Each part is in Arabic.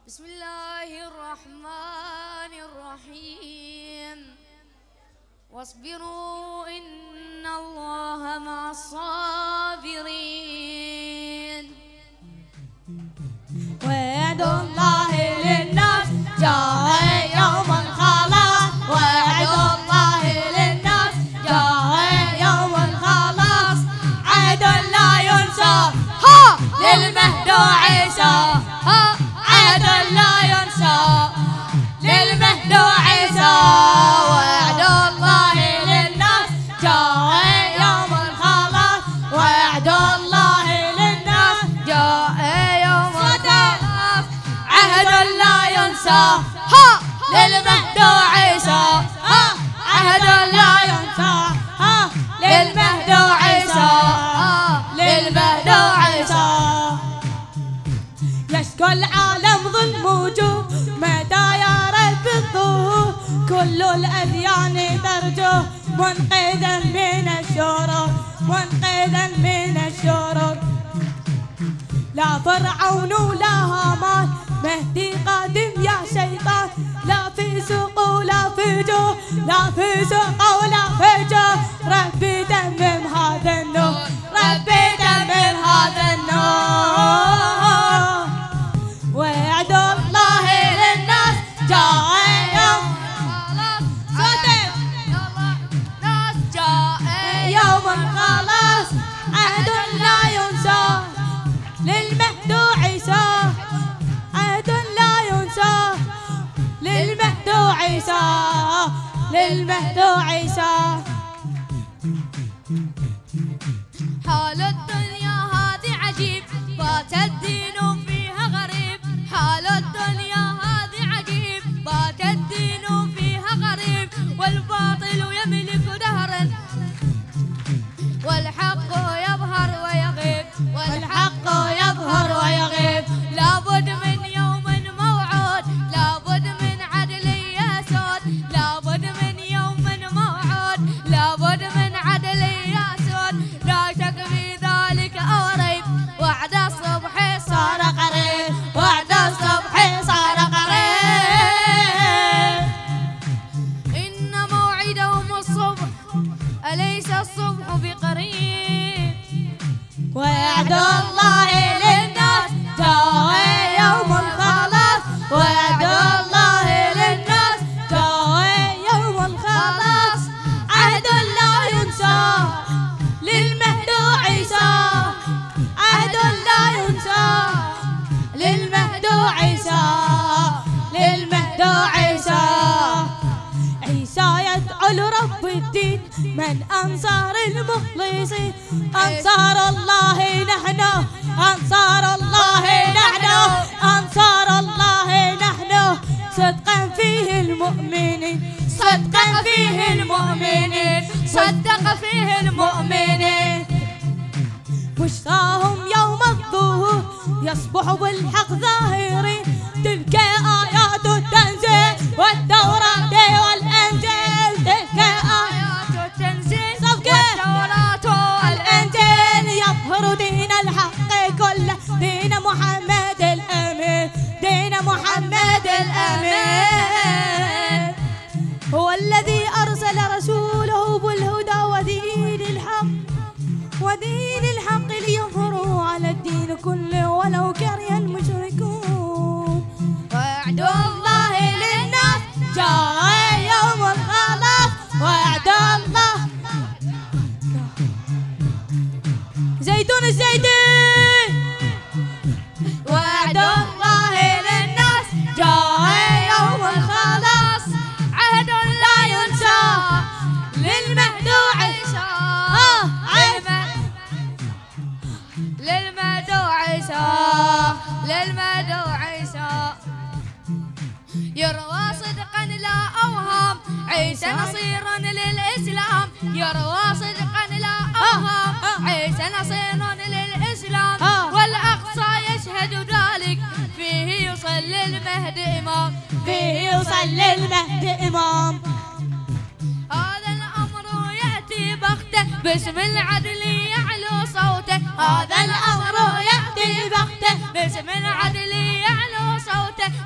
بسم الله الرحمن الرحيم واصبروا إن الله مع الصابرين. وعد الله للناس جاء يوم الخلاص، وعد الله للناس جاء يوم الخلاص، عهد لا ينسى للمهد وعيسى، عهد لا ينسى للمهد وعيسى. وعد الله للناس جاء يوم الخلاص، وعد الله للناس جاء يوم الخلاص، عهد لا ينسى للمهد وعيسى، عهد لا ينسى للمهد وعيسى، للمهد وعيسى. يشكو العالم ظلم وجوه متى يا رب الظهور، كل الأديان ترجو منقذا من الشرور، منقذا من الشرور. لا فرعون ولا هامان مهدي قادم يا شيطان، لا فسوق ولا فجور، لا فسوق ولا فجور. ربي تمم هذا النور، ربي تمم هذا النور. وعد الله للناس جاء يوم الناس جاء يوم الخلاص، عهد لا ينسى للمهد وعيسى، عهد لا ينسى للمهد وعيسى، للمهد وعيسى. حال الدنيا هذه عجيب بات الدين فيها غريب، حال الدنيا هذه عجيب بات الدين فيها غريب، والباطل يملك دهرا والحق يظهر ويغيب، والحق يظهر ويغيب. لابد من يوم موعود، لابد من عدل يسود، لابد من يوم موعود، لابد من عدل يسود. لا شك في ذلك أو ريب، وعد الصبح صار قريب، وعد الصبح صار قريب. إن موعدهم الصبح أليس الصبح بقريب. وعد الله للناس جاء يوم الخلاص، وعد الله للناس جاء يوم الخلاص، عهد لا ينسى للمهد وعيسى، عهد لا ينسى للمهد وعيسى، للمهد وعيسى. عيسى يدعو لرب الدين من أنصار المخلصين، أنصار الله نحن، أنصار الله نحن، أنصار الله نحن. صدقا فيه المؤمنين، صدقا فيه المؤمنين، صدق فيه المؤمنين. بشراهم يوم الظهور يصبح بالحق ظاهرين، تلك آيات التنزيل والتوراة والإنجيل، تلك آيات التنزيل والتوراة والإنجيل. يظهر دين الحق كله، دين محمد الأمين، دين محمد الأمين. هو الذي أرسل رسوله بالهدى ودين الحق، ودين الحق ليظهروا على الدين كله ولو كره المشركون. وعد الله للناس جاء يوم الخلاص، وعد الله. زيتون الزيتون. وعد الله للناس جاء يوم الخلاص، عهد لا ينسى للمهد وعيسى، للمهد وعيسى، للمهد وعيسى. يروى صدقا لا أوهام عيسى نصير للإسلام، يروى صدقا لا أوهام عيسى نصير للإسلام. والأقصى يشهد ذلك فيه يصلي المهد إمام، فيه يصلي المهد إمام. هذا الأمر يأتي بغته باسم العدل يعلو صوته، هذا الأمر يأتي بغته باسم العدل يعلو صوته.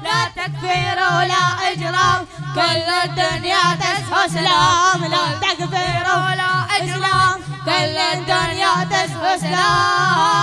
تكفير ولا إجرام، كل الدنيا تسهو سلام، لا تكفير ولا إجرام، كل الدنيا تسهو سلام.